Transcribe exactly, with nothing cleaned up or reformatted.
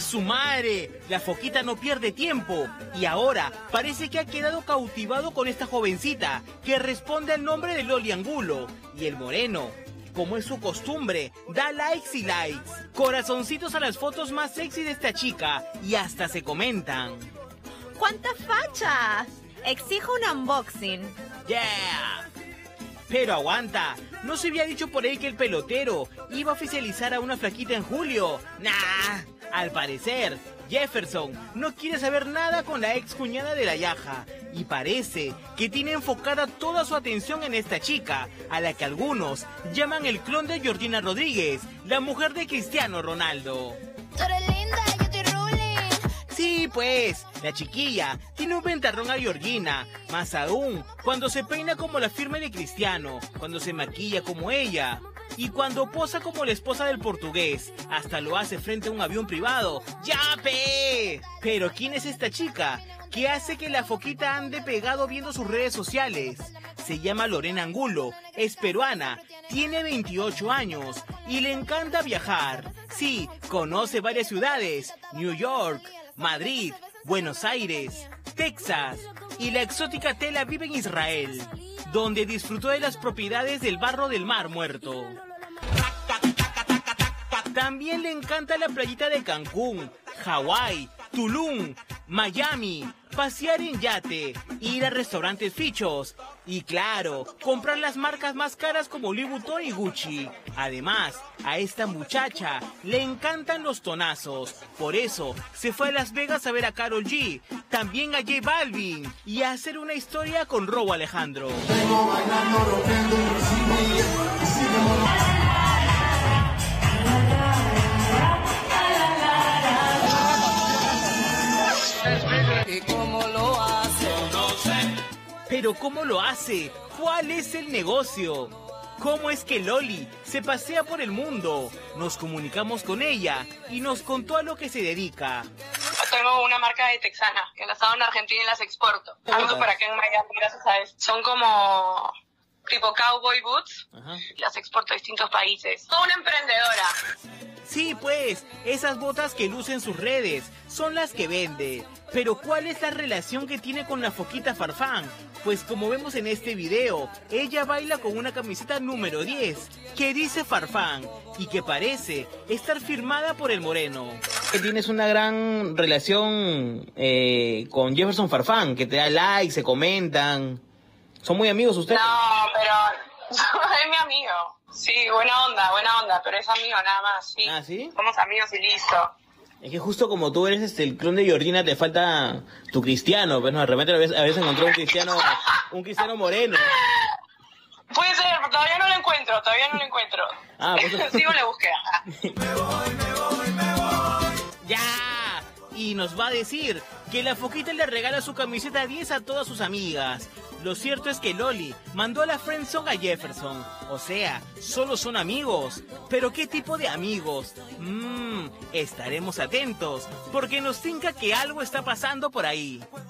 su madre! La foquita no pierde tiempo y ahora parece que ha quedado cautivado con esta jovencita que responde al nombre de Loli Angulo. Y el moreno, como es su costumbre, da likes y likes, corazoncitos a las fotos más sexy de esta chica y hasta se comentan. ¡Cuántas fachas! Exijo un unboxing. ¡Yeah! Pero aguanta, ¿no se había dicho por ahí que el pelotero iba a oficializar a una flaquita en julio? ¡Nah! Al parecer, Jefferson no quiere saber nada con la ex cuñada de la Yaja y parece que tiene enfocada toda su atención en esta chica, a la que algunos llaman el clon de Georgina Rodríguez, la mujer de Cristiano Ronaldo. Tú eres linda, yo estoy ruling. Sí, pues, la chiquilla tiene un ventarrón a Georgina, más aún cuando se peina como la firme de Cristiano, cuando se maquilla como ella y cuando posa como la esposa del portugués, hasta lo hace frente a un avión privado. ¡Ya, pe! Pero ¿quién es esta chica que hace que la foquita ande pegado viendo sus redes sociales? Se llama Lorena Angulo, es peruana, tiene veintiocho años y le encanta viajar. Sí, conoce varias ciudades, New York, Madrid, Buenos Aires, Texas y la exótica Tel Aviv en Israel, donde disfrutó de las propiedades del barro del Mar Muerto. También le encanta la playita de Cancún, Hawái, Tulum, Miami, pasear en yate, ir a restaurantes fichos y claro, comprar las marcas más caras como Louis Vuitton y Gucci. Además, a esta muchacha le encantan los tonazos, por eso se fue a Las Vegas a ver a Karol G, también a J Balvin y a hacer una historia con Robo Alejandro. ¿Y cómo lo hace? No sé. Pero ¿cómo lo hace? ¿Cuál es el negocio? ¿Cómo es que Loli se pasea por el mundo? Nos comunicamos con ella y nos contó a lo que se dedica. Tengo una marca de texana que las hago en Argentina y las exporto. Ando por acá en Miami, gracias a eso. Son como tipo cowboy boots. Ajá. Y las exporto a distintos países. Soy una emprendedora. Sí, pues, esas botas que luce en sus redes son las que vende. Pero ¿cuál es la relación que tiene con la foquita Farfán? Pues como vemos en este video, ella baila con una camiseta número diez, que dice Farfán, y que parece estar firmada por el moreno. Tienes una gran relación eh, con Jefferson Farfán, que te da likes, se comentan. ¿Son muy amigos ustedes? No, pero es mi amigo. Sí, buena onda, buena onda, pero es amigo nada más, sí. ¿Ah, sí? Somos amigos y listo. Es que justo como tú eres este, el clon de Georgina, te falta tu Cristiano, pues no, de repente a veces, a veces encontró un Cristiano, un Cristiano moreno. Puede ser, pero todavía no lo encuentro, todavía no lo encuentro. Ah, pues... Sigo la búsqueda. Me voy, me voy, me voy. ¡Ya! Y nos va a decir que la foquita le regala su camiseta diez a todas sus amigas. Lo cierto es que Loli mandó a la friendzone a Jefferson. O sea, solo son amigos. ¿Pero qué tipo de amigos? Mmm, estaremos atentos, porque nos tinca que algo está pasando por ahí.